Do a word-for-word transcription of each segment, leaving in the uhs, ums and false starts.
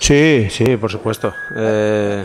Sí, sí, por supuesto. Eh,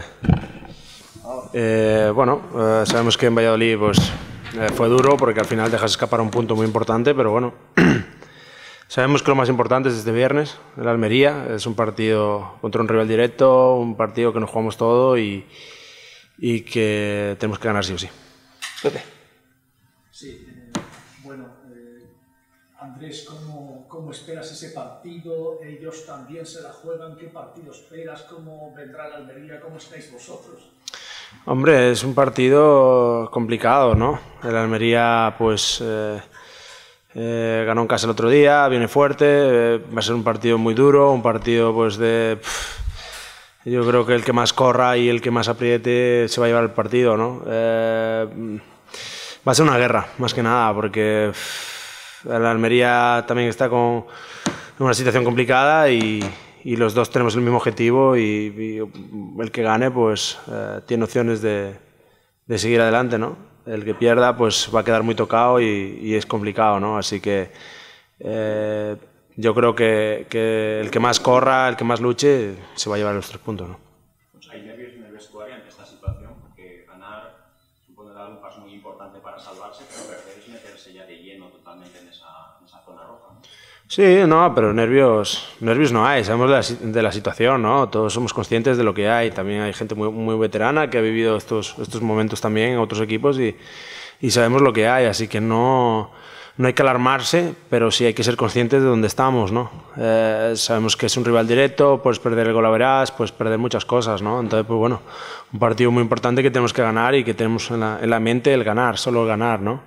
eh, bueno, eh, sabemos que en Valladolid pues, eh, fue duro porque al final dejas escapar un punto muy importante, pero bueno, sabemos que lo más importante es este viernes, el Almería. Es un partido contra un rival directo, un partido que nos jugamos todo y, y que tenemos que ganar sí o sí. Pepe. Sí, eh, bueno, eh, Andrés, ¿cómo, ¿cómo esperas ese partido? Ellos también se la juegan. ¿Qué partido esperas? ¿Cómo vendrá la Almería? ¿Cómo estáis vosotros? Hombre, es un partido complicado, ¿no? El Almería, pues, eh, eh, ganó en casa el otro día, viene fuerte, eh, va a ser un partido muy duro, un partido, pues, de... Pff, yo creo que el que más corra y el que más apriete se va a llevar el partido, ¿no? Eh, va a ser una guerra, más que nada, porque pff, el Almería también está con una situación complicada y... y los dos tenemos el mismo objetivo y, y el que gane pues eh, tiene opciones de, de seguir adelante, ¿no? El que pierda pues va a quedar muy tocado y, y es complicado, ¿no? Así que eh, yo creo que, que el que más corra, el que más luche se va a llevar los tres puntos, ¿no? Hay nervios en el vestuario ante esta situación porque ganar supone dar un paso muy importante para salvarse, pero perder es meterse ya de lleno totalmente en esa, en esa zona roja, ¿no? Sí, no, pero nervios, nervios no hay, sabemos de la, de la situación, ¿no? Todos somos conscientes de lo que hay, también hay gente muy, muy veterana que ha vivido estos, estos momentos también en otros equipos y, y sabemos lo que hay, así que no, no hay que alarmarse, pero sí hay que ser conscientes de dónde estamos, ¿no? Eh, sabemos que es un rival directo, puedes perder el gol a verás, puedes perder muchas cosas, ¿no? Entonces, pues bueno, un partido muy importante que tenemos que ganar y que tenemos en la, en la mente el ganar, solo el ganar, ¿no?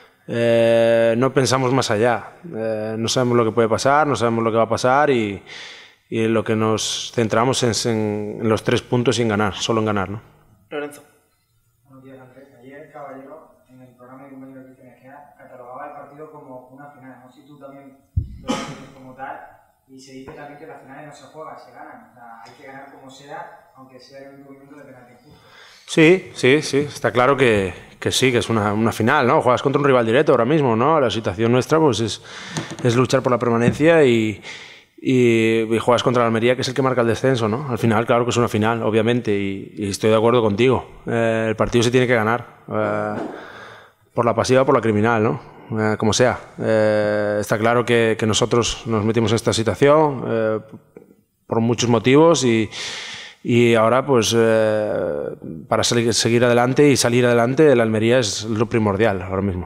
Eh, no pensamos más allá, eh, no sabemos lo que puede pasar, no sabemos lo que va a pasar y, y lo que nos centramos es en, en los tres puntos y en ganar, solo en ganar, ¿no? Lorenzo. Buenos días, Andrés. Ayer Caballero, en el programa de compañero Cristian Egea, catalogaba el partido como una final. No sé si tú también lo ves como tal. Y se dice también que las finales no se juegan, se ganan. O sea, hay que ganar como sea, aunque sea en el último minuto de penalti justo. Sí, sí, sí, está claro que, que sí, que es una, una final, ¿no? Juegas contra un rival directo ahora mismo, ¿no? La situación nuestra pues es, es luchar por la permanencia y, y, y juegas contra la Almería, que es el que marca el descenso, ¿no? Al final, claro que es una final, obviamente, y, y estoy de acuerdo contigo. Eh, el partido se tiene que ganar, eh, por la pasiva o por la criminal, ¿no? Eh, como sea. Eh, está claro que, que nosotros nos metimos en esta situación eh, por muchos motivos y... Y ahora, pues, eh, para salir, seguir adelante y salir adelante, el Almería es lo primordial ahora mismo.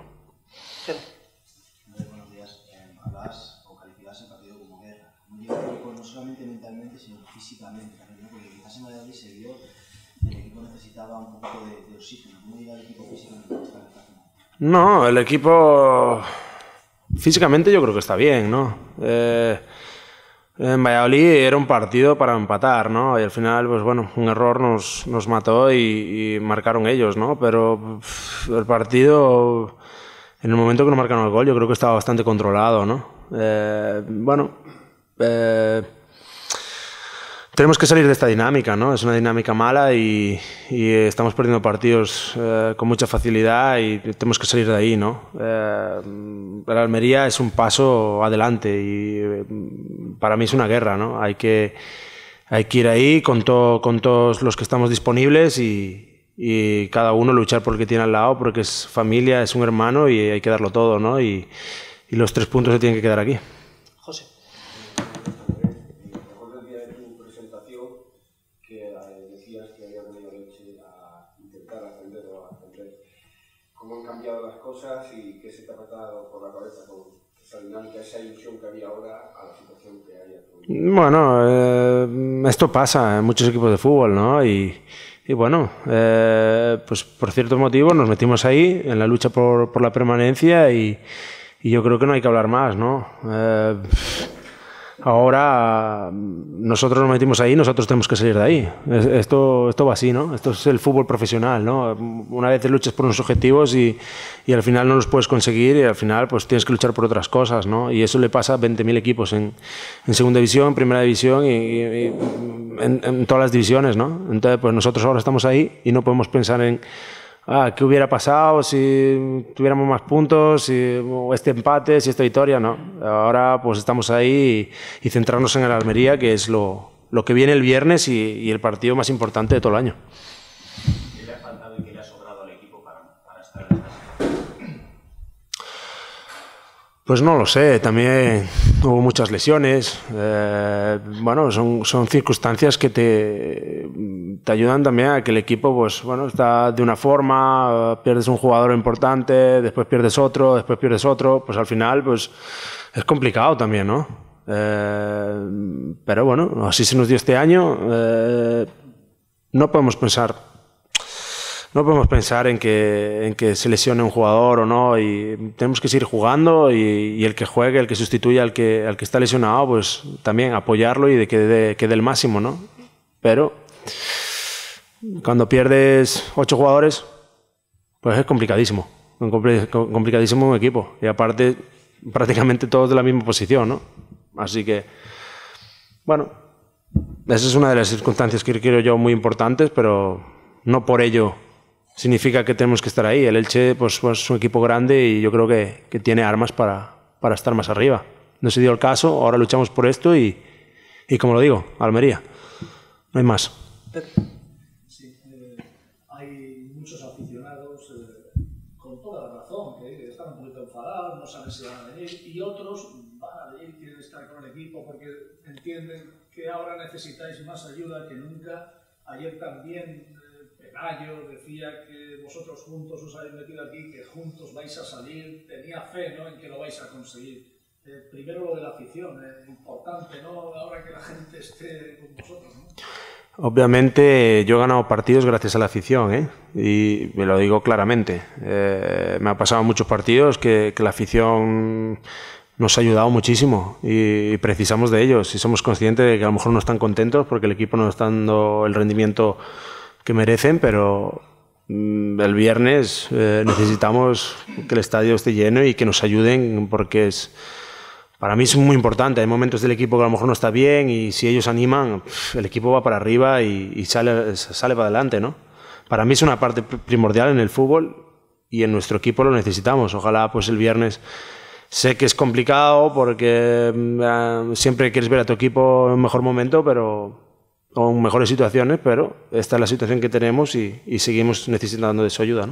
Buenos días. Eh, hablabas o calificabas el partido como guerra. Como digo, el equipo no solamente mentalmente, sino físicamente también, ¿no? Porque quizás en Valladolid se vio que el equipo necesitaba un poco de, de oxígeno. ¿Cómo llega el equipo físicamente a esta final? No, el equipo físicamente yo creo que está bien, ¿no? Eh, En Valladolid era un partido para empatar, ¿no? Y al final, pues bueno, un error nos, nos mató y, y marcaron ellos, ¿no? Pero pff, el partido, en el momento que nos marcaron el gol, yo creo que estaba bastante controlado, ¿no? Eh, bueno, eh, tenemos que salir de esta dinámica, ¿no? Es una dinámica mala y, y estamos perdiendo partidos eh, con mucha facilidad y tenemos que salir de ahí, ¿no? Eh, la Almería es un paso adelante y eh, para mí es una guerra, ¿no? Hay que, hay que ir ahí con, to, con todos los que estamos disponibles y, y cada uno luchar por el que tiene al lado porque es familia, es un hermano y hay que darlo todo, ¿no? Y, y los tres puntos se tienen que quedar aquí. José. ¿Cómo han cambiado las cosas y qué se te ha pasado por la cabeza con esa dinámica, esa ilusión que había ahora a la situación que hay actualmente? Bueno, eh, esto pasa en muchos equipos de fútbol, ¿no? Y, y bueno, eh, pues por ciertos motivos nos metimos ahí en la lucha por, por la permanencia y, y yo creo que no hay que hablar más, ¿no? Eh, Ahora nosotros nos metimos ahí, nosotros tenemos que salir de ahí. Esto, esto va así, ¿no? Esto es el fútbol profesional, ¿no? Una vez te luchas por unos objetivos y, y al final no los puedes conseguir y al final pues tienes que luchar por otras cosas, ¿no? Y eso le pasa a veinte mil equipos en, en segunda división, en primera división y, y, y en, en todas las divisiones, ¿no? Entonces pues nosotros ahora estamos ahí y no podemos pensar en ah, ¿qué hubiera pasado si tuviéramos más puntos, si este empate, si esta victoria? No, ahora pues estamos ahí y, y centrarnos en el Almería, que es lo, lo que viene el viernes y, y el partido más importante de todo el año. ¿Qué le ha faltado y qué le ha sobrado al equipo para, para estar en esta situación? Pues no lo sé, también hubo muchas lesiones. Eh, bueno, son, son circunstancias que te, te ayudan también a que el equipo, pues bueno, está de una forma, pierdes un jugador importante, después pierdes otro, después pierdes otro, pues al final, pues es complicado también, ¿no? Eh, pero bueno, así se nos dio este año. Eh, no podemos pensar, no podemos pensar en que, en que se lesione un jugador o no, y tenemos que seguir jugando y, y el que juegue, el que sustituya al que, al que está lesionado, pues también apoyarlo y de que dé, que dé el máximo, ¿no? Pero cuando pierdes ocho jugadores, pues es complicadísimo, complicadísimo un equipo, y aparte prácticamente todos de la misma posición, ¿no? Así que, bueno, esa es una de las circunstancias que creo yo muy importantes, pero no por ello significa que tenemos que estar ahí. El Elche, pues, pues es un equipo grande y yo creo que, que tiene armas para, para estar más arriba. No se dio el caso, ahora luchamos por esto y, y como lo digo, Almería, no hay más. Sí, eh, hay muchos aficionados eh, con toda la razón, que están un poquito enfadados, no saben si van a venir, y otros van a venir, quieren estar con el equipo porque entienden que ahora necesitáis más ayuda que nunca. Ayer también Penayo decía que vosotros juntos os habéis metido aquí, que juntos vais a salir, tenía fe, ¿no?, en que lo vais a conseguir. Eh, primero lo de la afición, es eh, importante, ¿no?, ahora que la gente esté con vosotros, ¿no? Obviamente yo he ganado partidos gracias a la afición, ¿eh? Y me lo digo claramente. Eh, me ha pasado muchos partidos que, que la afición nos ha ayudado muchísimo y, y precisamos de ellos. Y somos conscientes de que a lo mejor no están contentos porque el equipo no está dando el rendimiento que merecen, pero mmm, el viernes eh, necesitamos que el estadio esté lleno y que nos ayuden, porque es, para mí es muy importante. Hay momentos del equipo que a lo mejor no está bien y si ellos animan, el equipo va para arriba y, y sale, sale para adelante, ¿no? Para mí es una parte primordial en el fútbol y en nuestro equipo lo necesitamos. Ojalá pues el viernes, sé que es complicado porque eh, siempre quieres ver a tu equipo en un mejor momento, pero con mejores situaciones, pero esta es la situación que tenemos y, y seguimos necesitando de su ayuda, ¿no?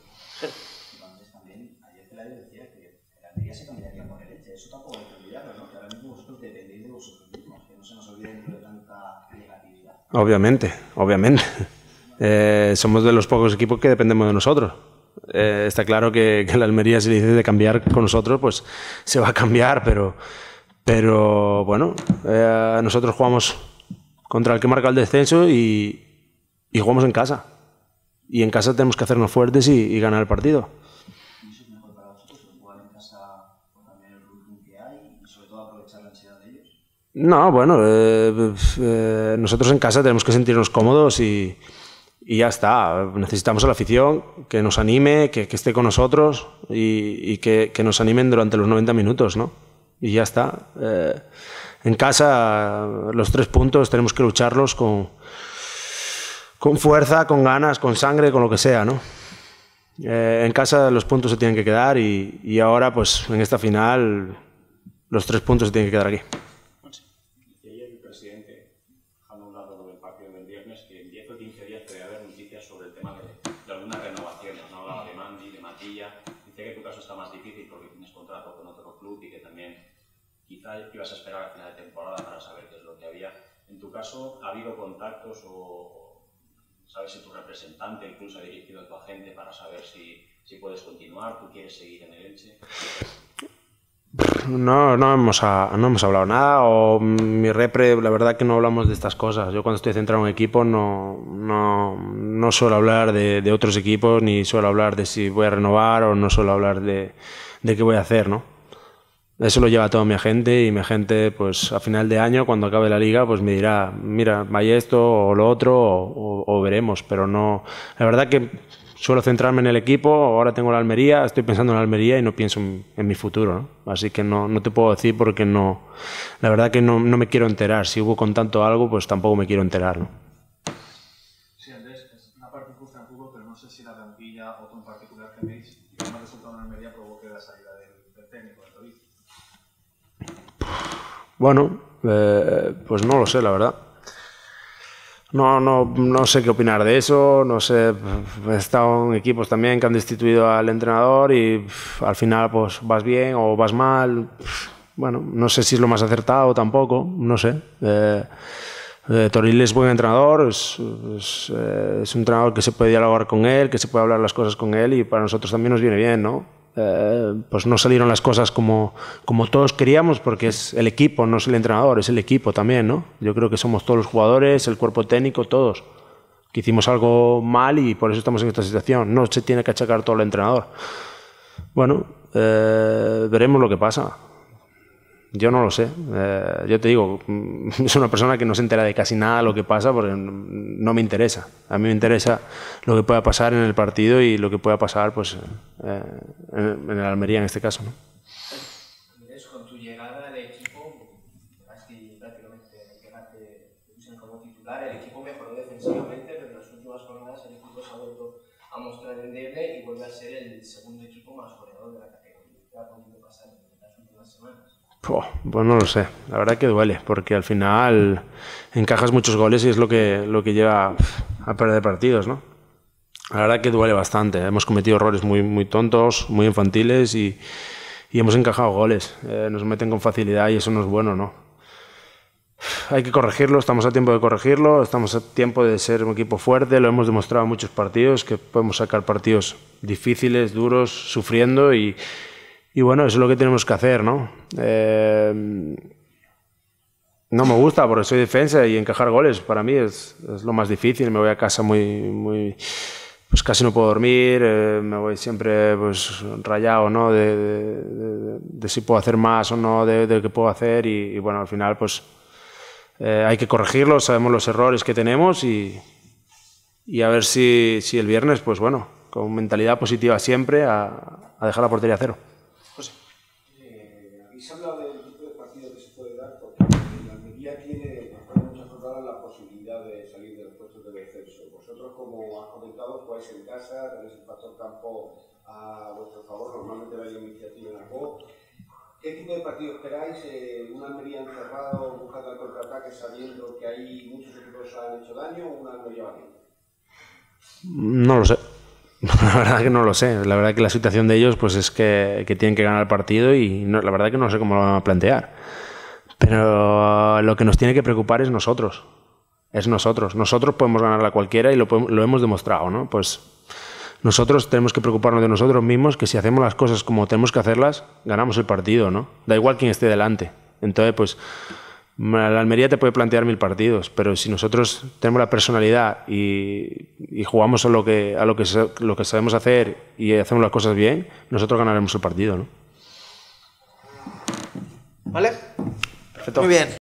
También, ayer Pelayo decía que la Almería se cambiaría por el Elche. Eso tampoco hay que olvidarlo, ¿no? Que ahora mismo vosotros dependéis de vosotros mismos, que no se nos olvide de tanta negatividad. Obviamente, obviamente. Eh, somos de los pocos equipos que dependemos de nosotros. Eh, está claro que, que la Almería, si le dice de cambiar con nosotros, pues se va a cambiar, pero, pero bueno, eh, nosotros jugamos contra el que marca el descenso y, y jugamos en casa. Y en casa tenemos que hacernos fuertes y, y ganar el partido. ¿Y eso es mejor para vosotros, jugar en casa con también el volumen que hay y sobre todo aprovechar la ansiedad de ellos? No, bueno, eh, eh, nosotros en casa tenemos que sentirnos cómodos y, y ya está. Necesitamos a la afición que nos anime, que, que esté con nosotros y, y que, que nos animen durante los noventa minutos, ¿no? Y ya está. Eh, En casa, los tres puntos tenemos que lucharlos con, con fuerza, con ganas, con sangre, con lo que sea, ¿no? Eh, en casa los puntos se tienen que quedar y, y ahora, pues, en esta final, los tres puntos se tienen que quedar aquí. Decía ayer el presidente, dejando a un lado lo del partido del viernes, que en diez o quince días podría haber noticias sobre el tema de, de algunas renovaciones, ¿no? Hablaba de Mandi, de Matilla. Dice que tu caso está más difícil porque tienes contrato con otro club y que también quizá ibas a esperar al final de temporada para saber qué es lo que había. En tu caso, ¿ha habido contactos o sabes si tu representante incluso ha dirigido a tu agente para saber si, si puedes continuar, tú quieres seguir en el Elche? No, no hemos, no hemos hablado nada, o mi repre, la verdad que no hablamos de estas cosas. Yo cuando estoy centrado en un equipo no, no, no suelo hablar de, de otros equipos, ni suelo hablar de si voy a renovar o no suelo hablar de, de qué voy a hacer, ¿no? Eso lo lleva todo mi agente y mi agente, pues a final de año, cuando acabe la liga, pues me dirá, mira, vaya esto o lo otro o, o, o veremos, pero no, la verdad que suelo centrarme en el equipo. Ahora tengo la Almería, estoy pensando en la Almería y no pienso en, en mi futuro, ¿no? Así que no, no te puedo decir porque no, la verdad que no, no me quiero enterar. Si hubo con tanto algo, pues tampoco me quiero enterar, ¿no? Sí, Andrés, es una parte injusta en el fútbol, pero no sé si la plantilla o tú en particular tenéis que un resultado en la Almería provoque la salida del, del técnico, del David. Bueno, eh, pues no lo sé, la verdad. No, no, no sé qué opinar de eso, no sé, he estado en equipos también que han destituido al entrenador y pff, al final pues vas bien o vas mal, pff, bueno, no sé si es lo más acertado tampoco, no sé. Eh, eh, Toril es buen entrenador, es, es, eh, es un entrenador que se puede dialogar con él, que se puede hablar las cosas con él y para nosotros también nos viene bien, ¿no? Eh, pues no salieron las cosas como, como todos queríamos porque es el equipo, no es el entrenador, es el equipo también, ¿no? Yo creo que somos todos los jugadores, el cuerpo técnico, todos que hicimos algo mal y por eso estamos en esta situación. No se tiene que achacar todo el entrenador. Bueno, eh, veremos lo que pasa. Yo no lo sé. Eh, yo te digo, es una persona que no se entera de casi nada de lo que pasa porque no me interesa. A mí me interesa lo que pueda pasar en el partido y lo que pueda pasar pues, eh, en, en el Almería en este caso, ¿no? Andrés, con tu llegada al equipo, llegaste prácticamente llegaste como titular, el equipo mejoró defensivamente, pero en las últimas jornadas el equipo se ha vuelto a mostrar endeble y vuelve a ser el segundo equipo más goleador de la categoría. ¿Qué ha podido pasar en las últimas semanas? Pues no lo sé, la verdad que duele, porque al final encajas muchos goles y es lo que, lo que lleva a perder partidos, ¿no? La verdad que duele bastante, hemos cometido errores muy, muy tontos, muy infantiles y, y hemos encajado goles, eh, nos meten con facilidad y eso no es bueno, ¿no? Hay que corregirlo, estamos a tiempo de corregirlo, estamos a tiempo de ser un equipo fuerte, lo hemos demostrado en muchos partidos, que podemos sacar partidos difíciles, duros, sufriendo y Y bueno, eso es lo que tenemos que hacer, ¿no? Eh, no me gusta porque soy defensa y encajar goles para mí es, es lo más difícil. Me voy a casa muy, muy pues casi no puedo dormir, eh, me voy siempre pues rayado, ¿no? De, de, de, de si puedo hacer más o no, de, de lo que puedo hacer y, y bueno, al final pues eh, hay que corregirlo, sabemos los errores que tenemos y, y a ver si, si el viernes, pues bueno, con mentalidad positiva siempre a, a dejar la portería a cero. Se habla del tipo de partido que se puede dar porque la Almería tiene, después de muchas jornadas, la posibilidad de salir de los puestos de descenso. Vosotros, como has comentado, jugáis en casa, tenéis el factor campo a vuestro favor, normalmente vais la iniciativa en la C O. ¿Qué tipo de partido esperáis? Eh, ¿Una Almería encerrado buscando el contraataque sabiendo que hay muchos equipos que han hecho daño o una Almería valiente? No lo sé. La verdad que no lo sé. La verdad que la situación de ellos pues es que, que tienen que ganar el partido y no, la verdad que no sé cómo lo van a plantear. Pero lo que nos tiene que preocupar es nosotros. Es nosotros. Nosotros podemos ganar a cualquiera y lo, podemos, lo hemos demostrado, ¿no? Pues nosotros tenemos que preocuparnos de nosotros mismos, que si hacemos las cosas como tenemos que hacerlas, ganamos el partido, ¿no? Da igual quién esté delante. Entonces, pues la Almería te puede plantear mil partidos, pero si nosotros tenemos la personalidad y, y jugamos a lo que a lo que lo que sabemos hacer y hacemos las cosas bien, nosotros ganaremos el partido, ¿no? ¿Vale? Perfecto. Muy bien.